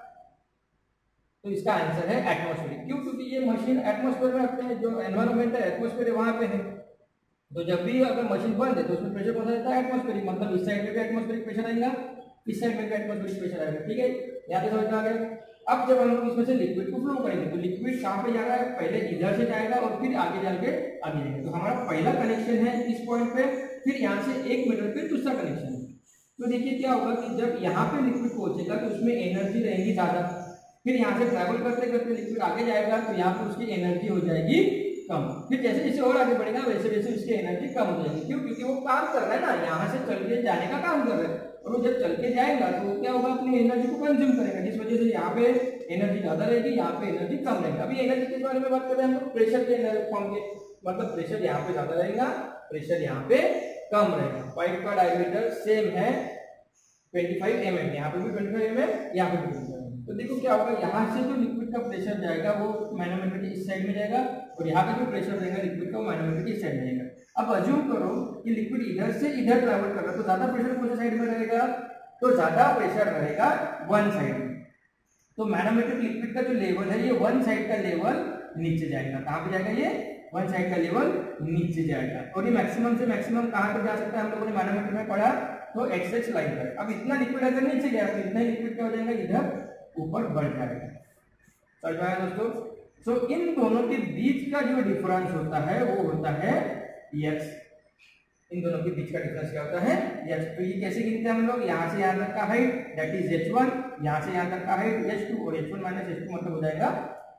Speaker 1: तो इसका आंसर है एटमॉस्फेरिक। क्यों, क्योंकि ये मशीन एटमॉस्फेयर में रखते हैं, जो एनवायरनमेंट है एटमॉस्फेयर वहां पे है। तो जब भी अगर मशीन बंद है तो उसमें प्रेशर कौन सा रहता है, एटमॉस्फेरिक, मतलब इस साइड में भी एटमॉस्फेरिक प्रेशर आएगा, इस साइड में भी एटमॉस्फेरिक प्रेशर आएगा, ठीक है, यहाँ पे समझ में आ गया। अब जब हम लोग इसमें से लिक्विड को फ्लो करेंगे तो लिक्विड कहाँ पे जाएगा, पहले इधर से जाएगा और फिर आगे जाके आगे जाएगा। तो हमारा पहला कनेक्शन है इस पॉइंट पे, फिर यहाँ से एक मीटर पे दूसरा कनेक्शन है। तो देखिए क्या होगा कि जब यहाँ पे लिक्विड पहुंचेगा तो उसमें एनर्जी रहेगी ज्यादा, फिर यहाँ से ट्रैवल करते करते लिक्विड आगे जाएगा तो यहाँ पे उसकी एनर्जी हो जाएगी कम, फिर जैसे जैसे और आगे बढ़ेगा वैसे वैसे उसकी एनर्जी कम हो जाएगी। क्यों, क्योंकि वो काम कर रहा है ना, यहाँ से चल के जाने का काम कर रहा है, और वो जब चल के जाएगा तो क्या होगा, अपनी एनर्जी को कंज्यूम करेगा, जिस वजह से यहाँ पे एनर्जी ज्यादा रहेगी, यहाँ पे एनर्जी कम रहेगी। अभी एनर्जी के बारे में बात कर रहे हैं हम लोग, प्रेशर के फॉर्म के, मतलब प्रेशर यहाँ पे ज्यादा रहेगा, प्रेशर यहाँ पे कम रहेगा। पाइप का डायमीटर सेम है ट्वेंटी फाइव एम एम, यहाँ पे भी ट्वेंटी फाइव एम एम, यहाँ पे भी ट्वेंटी फाइव एम एम। तो देखो क्या होगा, यहाँ से जो लिक्विड का प्रेशर जाएगा वो मैनोमीटर के इस साइड में जाएगा, और यहाँ पे जो प्रेशर रहेगा लिक्विड का वो मैनोमीटर के इस साइड में जाएगा। अब अज्यूम करो कि लिक्विड इधर से इधर ट्रैवल कर रहा है, तो ज्यादा प्रेशर कौन सा साइड में रहेगा, तो ज्यादा प्रेशर रहेगा वन साइड में। तो मैनोमेट्रिक लिक्विड का जो लेवल है ये वन साइड का लेवल नीचे जाएगा, कहाँ पे जाएगा, ये वन साइड का लेवल नीचे जाएगा। और ये मैक्सिमम से मैक्सिमम कहाँ पर जा सकता है, हम लोगों ने मैनोमीटर में पढ़ा, तो एक्स एक्स लाइन पर। अब इतना लिक्विड अगर नीचे गया तो इतना लिक्विड क्या हो जाएगा, इधर ऊपर बढ़ जाएगा। समझ में आया दोस्तों। सो so, इन दोनों के बीच का जो डिफरेंस होता है वो होता है एक्स। इन दोनों के बीच का डिफरेंस क्या होता है, एक्स। तो ये कैसे गिनते हैं हम लोग, यहाँ से यहाँ तक का height that is H one, यहाँ से यहाँ तक का हाइट एच टू, और H one minus H two मतलब हो जाएगा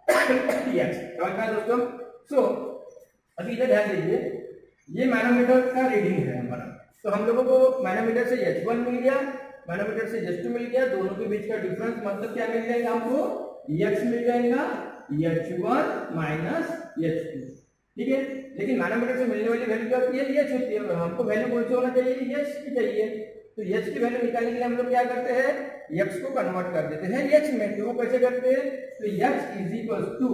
Speaker 1: एक्स। समझ में आया दोस्तों। सो अभी इधर ध्यान दीजिए, ये मैनोमीटर का रीडिंग है हमारा, तो हम लोगों को मैनोमीटर से एच वन मिल गया, मैनोमीटर से एच टू मिल गया, दोनों के बीच का डिफरेंस मतलब क्या मिल जाएगा हमको, एक्स मिल जाएगा, H one minus H two, ठीक है। लेकिन मैनोमीटर से मिलने वाली वैल्यू क्या होती है, एच होती है, हमको वैल्यू कौन सी होना चाहिए, एच की चाहिए। तो एच की वैल्यू निकालने के लिए हम लोग क्या करते हैं, एक्स को कन्वर्ट कर देते हैं एच में। तो वो कैसे करते हैं, तो X is equal to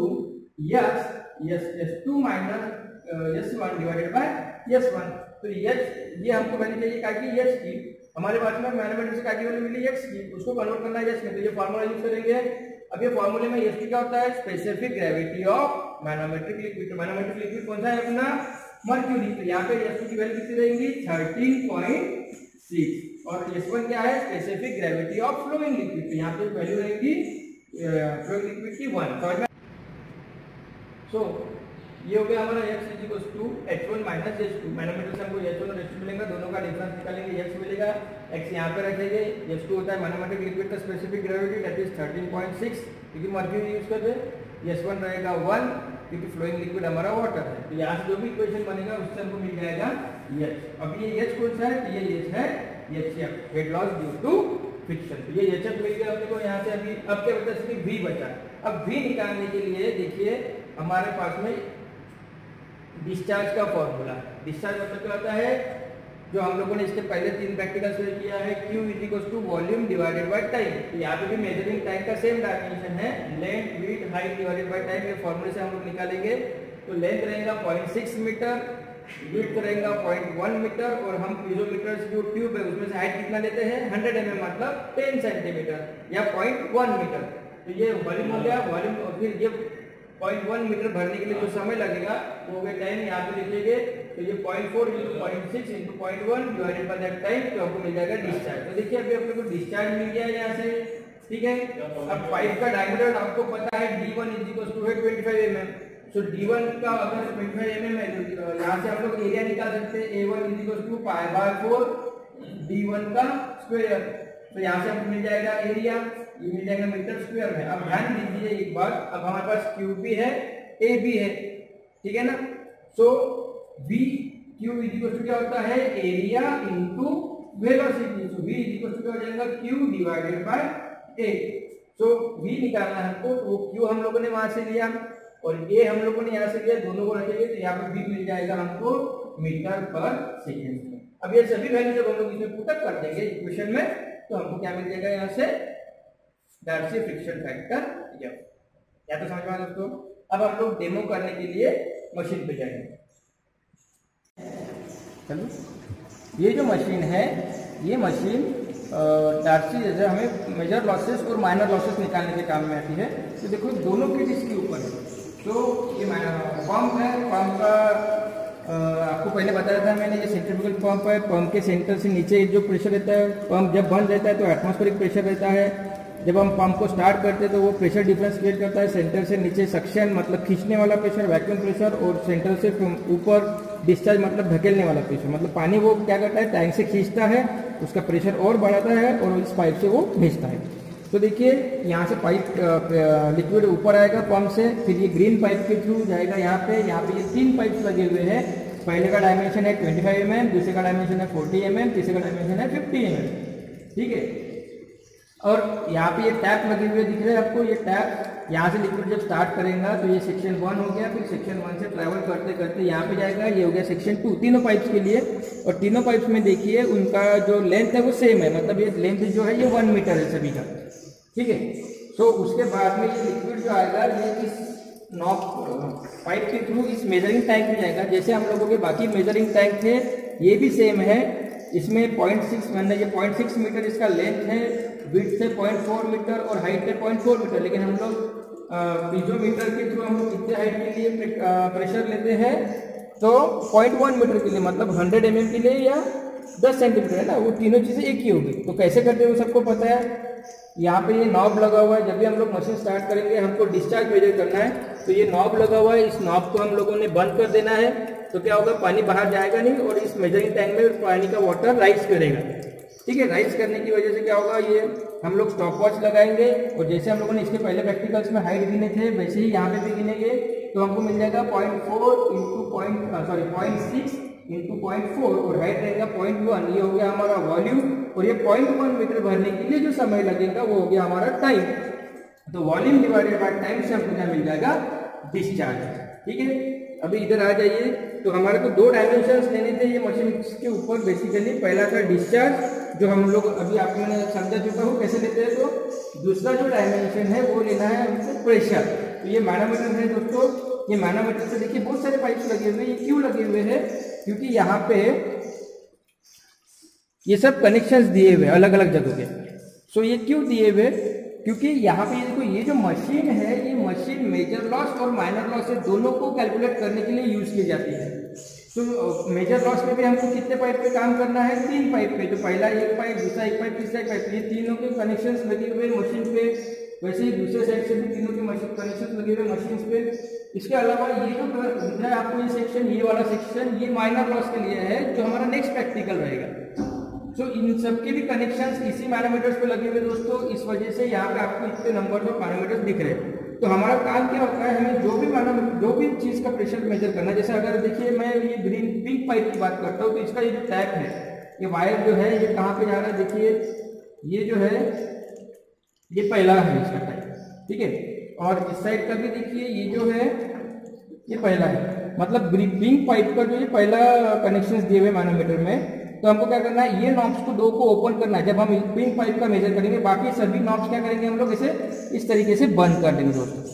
Speaker 1: X S S two minus S one divided by S one. तो एच ये हमको वैल्यू चाहिए क्या की, एच की, हमारे पास में मैनोमीटर से क्या की वैल्यू मिली, एक्स की, उसको कन्वर्ट करना है एच में। तो ये फार्मूला यूज करेंगे। अब ये फार्मूले में एच क्या होता है, specific gravity of manometric liquid. तो मैनोमेट्रिक लिक्विड कौन सा है अपना, मर्क्यूरी। तो यहाँ पे एच की वैल्यू कितनी रहेगी, थर्टीन पॉइंट सिक्स, और एच वन क्या है, specific gravity of flowing liquid. तो यहाँ पे वैल्यू रहेगी फ्लोइंग लिक्विड की वन। समझ में। सो ये हो गया हमारा x is equal to H one minus H two. Manometer से हमको एच वन और एच टू मिलेगा, दोनों का डिफरेंस निकालेंगे, x मिलेगा, x यहाँ पे रखेंगे, एच टू होता है मैनोमेट्रिक लिक्विड का specific gravity that is thirteen point six, क्योंकि मर्क्यूरी यूज करते हैं, एच वन रहेगा वन, क्योंकि फ्लोइंग लिक्विड हमारा वाटर है। तो यहाँ से जो भी इक्वेशन बनेगा उससे हमको मिल जाएगा h। अब ये h कौन सा है, ये h है H F, head loss due to friction. तो ये एच एफ मिल गया अपने को यहाँ से। अभी अब क्या बचा, सिर्फ वी बचा। अब वी निकालने के लिए देखिए हमारे पास में डिस्चार्ज का फॉर्मूला। डिस्चार्ज मतलब क्या होता है, जो हम लोगों ने इसके पहले तीन प्रैक्टिकल्स में किया है, Q is equal to volume divided by time. तो यहाँ पे भी मेजरिंग टाइम का सेम डायमेंशन है, length width height divided by time. ये फॉर्मूले से हम लोग निकालेंगे। तो लेंथ रहेगा पॉइंट सिक्स मीटर, विड्थ रहेगा पॉइंट वन मीटर, और हम पीजोमीटर जो ट्यूब है उसमें से हाइट कितना लेते हैं, हंड्रेड एम एम मतलब टेन सेंटीमीटर या पॉइंट वन मीटर। तो ये वॉल्यूम हो गया, वॉल्यूम। और फिर ये पॉइंट वन मीटर भरने के लिए जो समय लगेगा वो हो गया टाइम, यहाँ पे लिखेंगे। तो ये point four into point six into point one divided by that time, तो आपको मिल जाएगा डिस्चार्ज। तो देखिए अभी अपने को डिस्चार्ज मिल गया यहाँ से, ठीक है। अब पाइप का डायमीटर आपको पता है D one is equal to है twenty five M M. So D one का अगर ट्वेंटी फाइव एम एम है तो यहाँ से हम लोग एरिया निकाल सकते हैं, A one is equal to pi by four D one का स्क्वायर। तो यहाँ से हमको मिल जाएगा एरिया, ये मिल जाएगा मीटर स्क्वायर में। अब ध्यान दीजिए एक बात, अब हमारे पास क्यू भी है, ए भी है, ठीक है ना। So V Q is equal to क्या होता है, area into velocity. So V is equal to क्या हो जाएगा, Q divided by A. So V निकालना है हमको, तो क्यू हम लोगों ने वहां से लिया और ए हम लोगों ने यहाँ से लिया, दोनों को रखेंगे तो यहाँ पे वी मिल जाएगा हमको मीटर पर सेकेंड में। अब ये सभी वैल्यू जब हम लोग इसमें पुट अप कर देंगे इक्वेशन में, तो हमको क्या मिल जाएगा यहाँ से, डार्सी फ्रिक्शन फैक्टर एफ। या तो समझ में आया दोस्तों। अब हम लोग डेमो करने के लिए मशीन पे जाएंगे। चलो, ये जो मशीन है, ये मशीन डार्सी जैसे हमें मेजर लॉसेस और माइनर लॉसेस निकालने के काम में आती है। तो देखो दोनों के इसके ऊपर है। तो ये पंप है, पंप का आ, आपको पहले बताया था मैंने, ये सेंट्रीफ्यूगल पंप है। पंप के सेंटर से नीचे जो प्रेशर रहता है, पंप जब बंद रहता है तो एटमॉस्फेरिक प्रेशर रहता है। जब हम पंप को स्टार्ट करते हैं तो वो प्रेशर डिफरेंस क्रिएट करता है। सेंटर से नीचे सक्शन मतलब खींचने वाला प्रेशर, वैक्यूम प्रेशर, और सेंटर से ऊपर डिस्चार्ज मतलब धकेलने वाला प्रेशर। मतलब पानी वो क्या करता है, टैंक से खींचता है, उसका प्रेशर और बढ़ाता है और इस पाइप से वो भेजता है। तो देखिए यहाँ से पाइप लिक्विड ऊपर आएगा पंप से, फिर ये ग्रीन पाइप के थ्रू जाएगा यहाँ पे। यहाँ पे ये तीन पाइप्स लगे हुए हैं। पहले का डायमेंशन है ट्वेंटी फाइव एम एम, दूसरे का डायमेंशन है फोर्टी एम एम, तीसरे का डायमेंशन है फिफ्टी एम एम, ठीक है। और यहाँ पे ये टैप लगे हुए दिख रहे हैं आपको। ये टैप यहाँ से लिक्विड जब स्टार्ट करेगा तो ये सेक्शन वन हो गया, फिर सेक्शन वन से ट्रैवल करते करते यहाँ पे जाएगा, ये हो गया सेक्शन टू, तीनों पाइप्स के लिए। और तीनों पाइप्स में देखिए उनका जो लेंथ है वो सेम है, मतलब ये लेंथ जो है ये वन मीटर है सभी का, ठीक है। सो उसके बाद में ये लिक्विड जो आएगा ये इस नॉब पाइप के थ्रू इस मेजरिंग टैंक में जाएगा। जैसे हम लोगों के बाकी मेजरिंग टैंक थे ये भी सेम है। इसमें पॉइंट सिक्स मतलब ये पॉइंट सिक्स मीटर इसका लेंथ है, विड्थ से पॉइंट फोर मीटर और हाइट है पॉइंट फोर मीटर। लेकिन हम लोग पीजोमीटर के थ्रू हम लोग कितने हाइट के लिए प्रेशर लेते हैं, तो पॉइंट वन मीटर के लिए मतलब हंड्रेड एम एम के लिए या दस सेंटीमीटर है ना, वो तीनों चीजें एक ही होगी। तो कैसे करते हैं वो सबको पता है। यहाँ पे ये नॉब लगा हुआ है, जब भी हम लोग मशीन स्टार्ट करेंगे हमको डिस्चार्ज मेजर करना है, तो ये नॉब लगा हुआ है, इस नॉब को हम लोगों ने बंद कर देना है। तो क्या होगा, पानी बाहर जाएगा नहीं और इस मेजरिंग टैंक में पानी का वाटर राइज करेगा, ठीक है। राइज करने की वजह से क्या होगा, ये हम लोग स्टॉप वॉच लगाएंगे और जैसे हम लोगों ने इसके पहले प्रैक्टिकल्स में हाइट गिने थे वैसे ही यहाँ पे भी गिनेंगे। तो हमको मिल जाएगा point four into point sorry point six into point four और हाइट रहेगा पॉइंट वन। ये हो गया हमारा वॉल्यूम और ये पॉइंट वन मीटर भरने के लिए जो समय लगेगा वो हो गया हमारा टाइम। तो वॉल्यूम डिवाइडेड बाय टाइम से हमको क्या मिल जाएगा, डिस्चार्ज, ठीक है। अभी इधर आ जाइए। तो हमारे को दो डायमेंशंस लेने थे ये मशीन के ऊपर बेसिकली। पहला था डिस्चार्ज जो हम लोग अभी आप लोगों ने समझा चुका हूँ कैसे लेते हैं। तो दूसरा जो डायमेंशन है वो लेना है हमको प्रेशर। तो ये मैनोमीटर है दोस्तों। ये मैनोमीटर से देखिए बहुत सारे पाइप्स लगे हुए हैं। ये क्यों लगे हुए हैं, क्योंकि यहाँ पे ये सब कनेक्शंस दिए हुए अलग अलग जगह के। सो ये क्यों दिए हुए, क्योंकि यहाँ पे ये देखो ये जो मशीन है ये मशीन मेजर लॉस और माइनर लॉस है दोनों को कैलकुलेट करने के लिए यूज की जाती है। तो मेजर लॉस में भी हमको कितने पाइप पे काम करना है, तीन पाइप पे। तो पहला एक पाइप, दूसरा एक पाइप, तीसरा एक पाइप, ये तीनों के कनेक्शंस लगे हुए मशीन पे। वैसे ही दूसरे साइड से भी तीनों के मशीन कनेक्शन लगे हुए मशीन पे। इसके अलावा ये जो दिख रहा है आपको ये सेक्शन, ये वाला सेक्शन ये माइनर लॉस के लिए है जो हमारा नेक्स्ट प्रैक्टिकल रहेगा। सो so, इन सबके भी कनेक्शंस इसी मैनोमीटर्स पे लगे हुए दोस्तों। इस वजह से यहाँ पे आपको इतने नंबर ऑफ मैनोमीटर्स दिख रहे हैं। तो हमारा काम क्या होता है, हमें जो भी मैनोमीटर जो भी चीज का प्रेशर मेजर करना, जैसे अगर देखिए मैं ये ग्रीन पिंक पाइप की बात करता हूँ तो इसका ये जो टैप है ये वायर जो है ये कहाँ पे जा रहा है, देखिए ये जो है ये पहला है इसका टाइप, ठीक है। और इस साइड का भी देखिए ये जो है ये पहला है, मतलब बिंग पाइप का जो ये पहला कनेक्शन दिए हुए मैनोमीटर में। तो हमको क्या करना है, ये नॉब्स को दो को ओपन करना है। जब हम बिंग पाइप का मेजर करेंगे, बाकी सभी नॉब्स क्या करेंगे हम लोग इसे इस तरीके से बंद कर देंगे दोस्तों।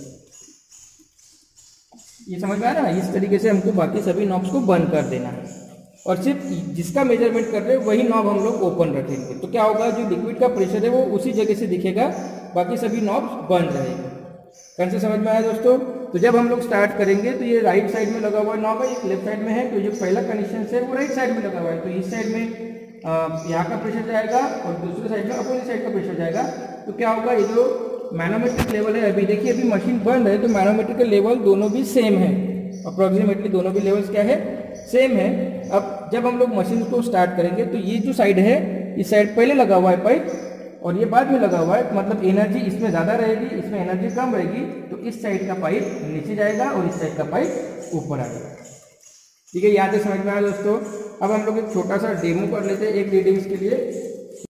Speaker 1: ये समझ में आ रहा है, इस तरीके से हमको बाकी सभी नॉब्स को बंद कर देना है और सिर्फ जिसका मेजरमेंट कर रहे हैं वही नॉब हम लोग ओपन रखेंगे। तो क्या होगा, जो लिक्विड का प्रेशर है वो उसी जगह से दिखेगा, बाकी सभी नॉब्स बंद रहेंगे। कौन से समझ में आया दोस्तों। तो जब हम लोग स्टार्ट करेंगे तो ये राइट साइड में लगा हुआ नॉब है, एक लेफ्ट साइड में है, तो जो पहला कनेक्शन है वो राइट साइड में लगा हुआ है। तो इस साइड में यहाँ का प्रेशर जाएगा और दूसरे साइड में अपोजिट साइड का प्रेशर जाएगा। तो क्या होगा, ये जो मैनोमेट्रिक लेवल है, अभी देखिए अभी मशीन बंद है तो मैनोमेट्रिक का लेवल दोनों भी सेम है, अप्रोक्सीमेटली दोनों भी लेवल्स क्या है, सेम है। अब जब हम लोग मशीन को स्टार्ट करेंगे तो ये जो साइड है, इस साइड पहले लगा हुआ है पाइप और ये बाद में लगा हुआ है, मतलब एनर्जी इसमें ज़्यादा रहेगी, इसमें एनर्जी कम रहेगी। तो इस साइड का पाइप नीचे जाएगा और इस साइड का पाइप ऊपर आएगा। ठीक है, याद है, समझ में आया दोस्तों। अब हम लोग एक छोटा सा डेमो कर लेते हैं एक रीडिंग्स के लिए।